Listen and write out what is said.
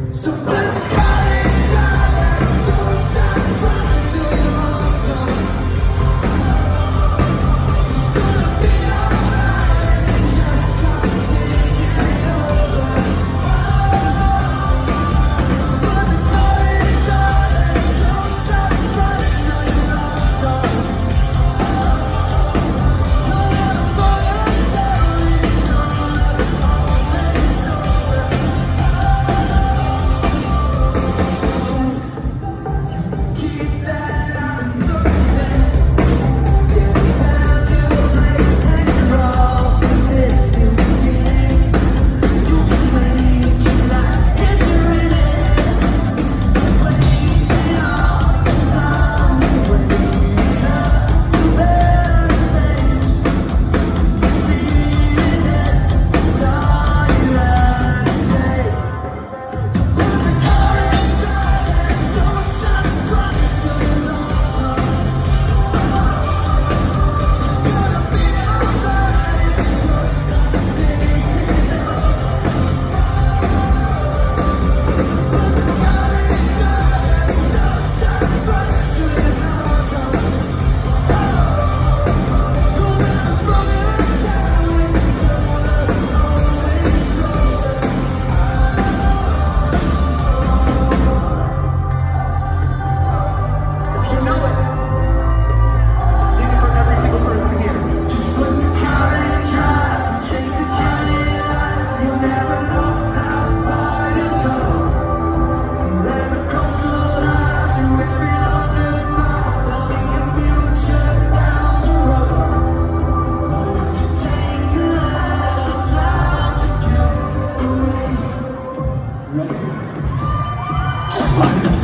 So put the courage on and don't stop running till you're all gone. You're gonna be alright and just stop thinking over. Just put the courage on and don't stop running till you're all gone. Don't let the fire down you, don't let the moment over. Keep that on Thursday. Yeah, we found you a place after all. For this new beginning, you can make your life entering it. Wasting all the time waiting up for better things. Feeling it, that's all you have to say. So put the courage on and don't stop running till you're all gone. You're gonna be alright and just stop thinking over. Just put the courage on and don't stop running till you're all gone. Don't let us slow you down and don't let the moment over. If you know it, sing it for every single person here. Just put the courage on, change the counting life. You never know how far you'll go. From every coastal line to every long goodbye, there'll be a future down the road. Won't you take a little time to get away? Ready?